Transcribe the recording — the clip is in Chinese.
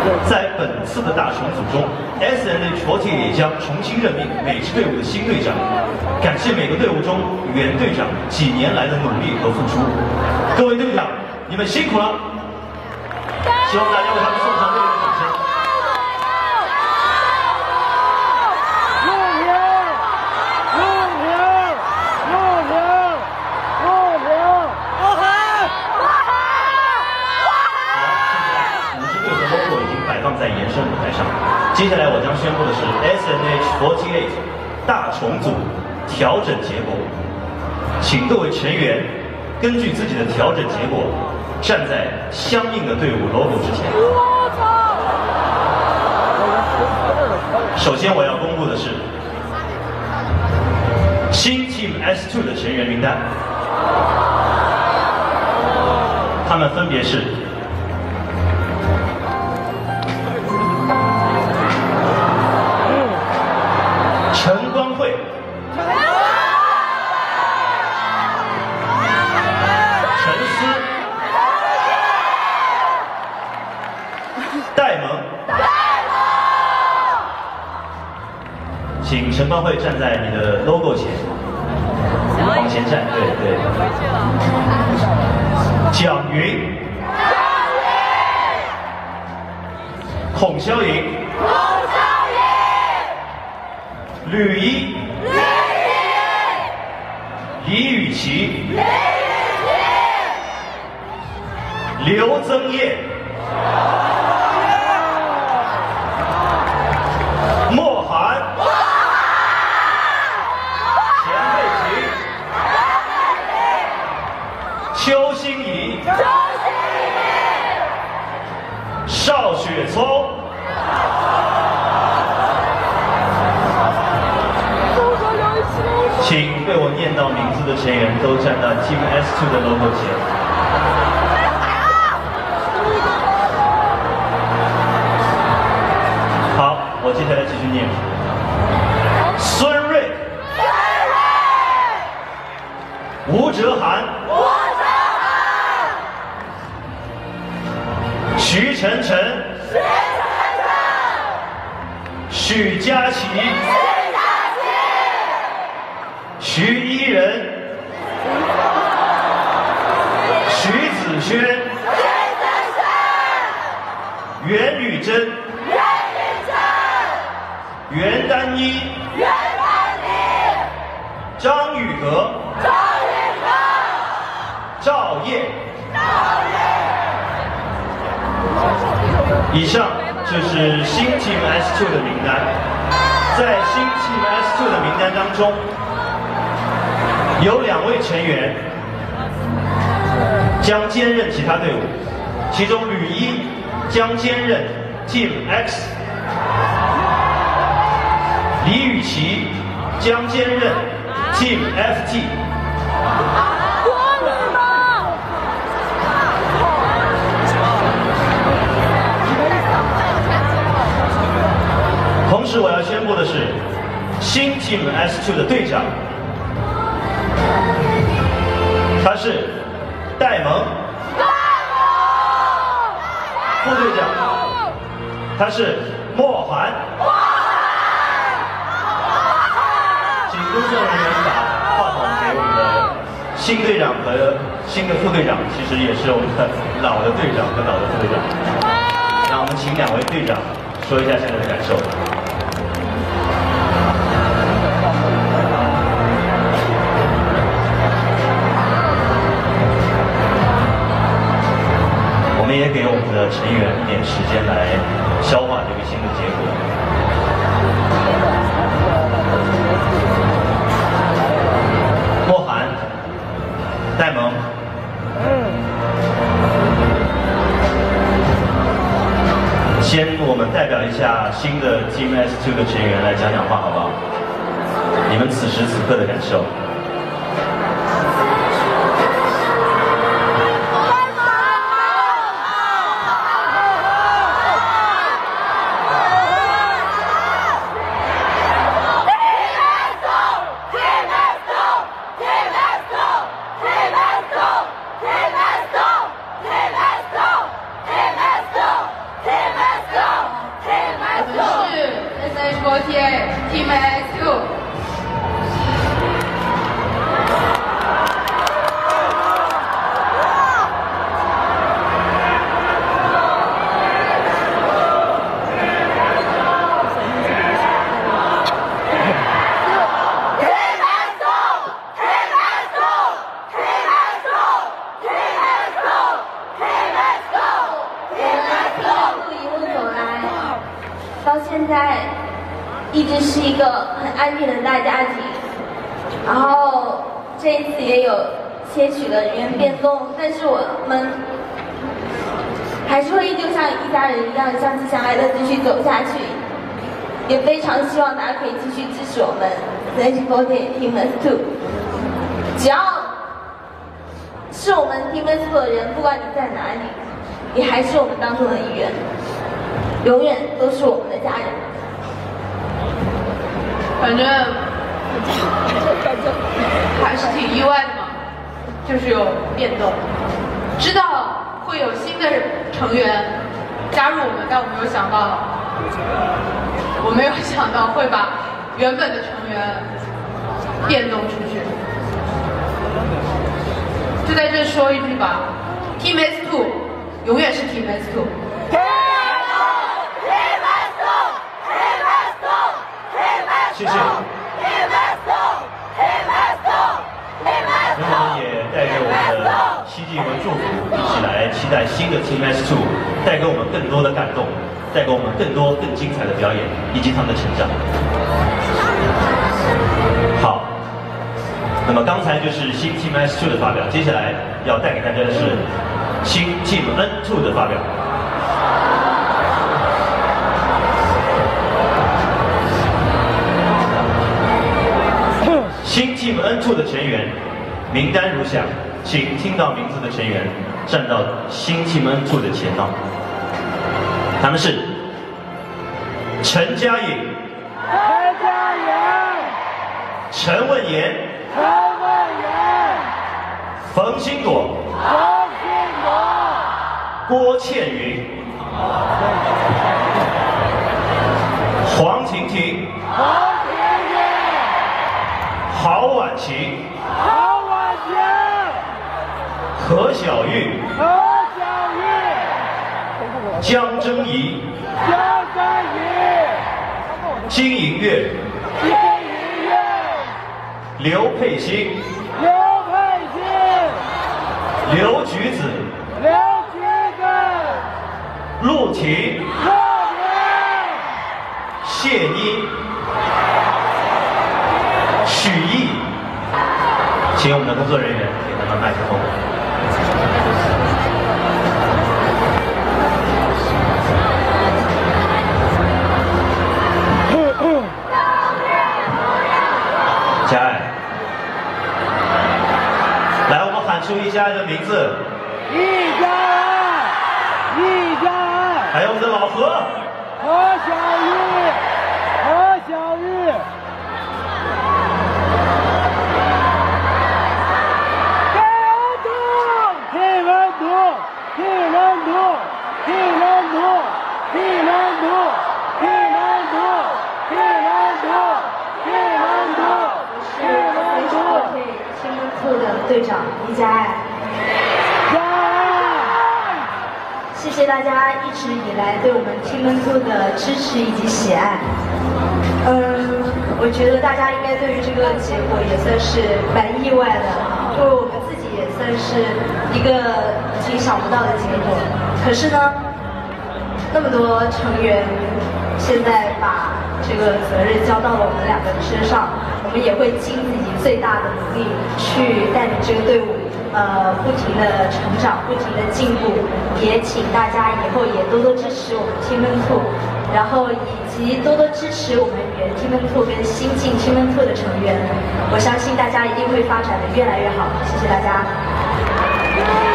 在本次的大重组中 ，SNH48 也将重新任命每支队伍的新队长。感谢每个队伍中原队长几年来的努力和付出。各位队长，你们辛苦了！希望大家为他们送上热烈的掌声。 在延伸舞台上，接下来我将宣布的是 SNH48 大重组调整结果，请各位成员根据自己的调整结果，站在相应的队伍 logo 之前。首先我要公布的是新 Team S2 的成员名单，他们分别是。 陈光慧、陈思、戴萌，请陈光慧站在你的 logo 前，往前站，对对。蒋云、孔霄莹。 吕一、李雨琦、刘增业、莫涵、钱佩琪、邱欣怡、邵雪聪。 请被我念到名字的成员都站到 Team S2 的 logo 前。好，我接下来继续念。孙瑞、吴哲涵、徐晨晨、许佳琪。 徐一人、徐子轩、袁宇珍、袁丹一、张宇格、赵烨。以上就是新 Team S2 的名单。在新 Team S2 的名单当中。 有2位成员将兼任其他队伍，其中吕一将兼任 Team X， 李雨琦将兼任 Team FT。同时，我要宣布的是，新 Team S2 的队长。 他是戴萌，副队长，他是莫涵，请工作人员把话筒给我们的新队长和新的副队长，其实也是我们的老的队长和老的副队长。那我们请2位队长说一下现在的感受。 我们也给我们的成员一点时间来消化这个新的结果。莫涵、戴萌，先我们代表一下新的 Team S2 的成员来讲讲话，好不好？你们此时此刻的感受。 Let's go! RH48 Team S2。 到现在一直是一个很安定的大家庭，然后这一次也有些许的人员变动，但是我们还是会依旧像一家人一样相亲相爱的继续走下去，也非常希望大家可以继续支持我们RH48 Team S2。只要是我们 Team S2 的人，不管你在哪里，你还是我们当中的一员。永远都是我们的家人。 反正还是挺意外的嘛，就是有变动，知道会有新的成员加入我们，但我没有想到会把原本的成员变动出去。就在这说一句吧 ，Team S2 永远是 Team S2。 谢谢。那么也带着我们的希冀和祝福，一起来期待新的 Team S2 带给我们更多的感动，带给我们更多更精彩的表演，以及他们的成长。好，那么刚才就是新 Team S2 的发表，接下来要带给大家的是新 Team N2 的发表。新 Team N2 的成员名单如下，请听到名字的成员站到新 Team N2 的前方。他们是陈嘉颖、陈文妍、冯欣朵、郭倩云、黄婷婷、郝婉晴、何小玉、江真怡、金银月、刘佩欣、刘橘子、陆婷、谢妮、许毅，请我们的工作人员给他们麦克风。嘉爱，来，我们喊出一家人的名字。 易家爱，易家爱， 还有我们的老何， 何小玉，何小玉。 队长易家爱，谢谢大家一直以来对我们 Team N2 的支持以及喜爱。我觉得大家应该对于这个结果也算是蛮意外的，因为我们自己也算是一个挺想不到的结果。可是呢，那么多成员现在把这个责任交到了我们两个人身上。我们也会尽自己最大的努力去带领这个队伍，不停的成长，不停的进步。也请大家以后也多多支持我们 Team N2，然后以及多多支持我们原 Team N2 跟新进 Team N2 的成员。我相信大家一定会发展的越来越好。谢谢大家。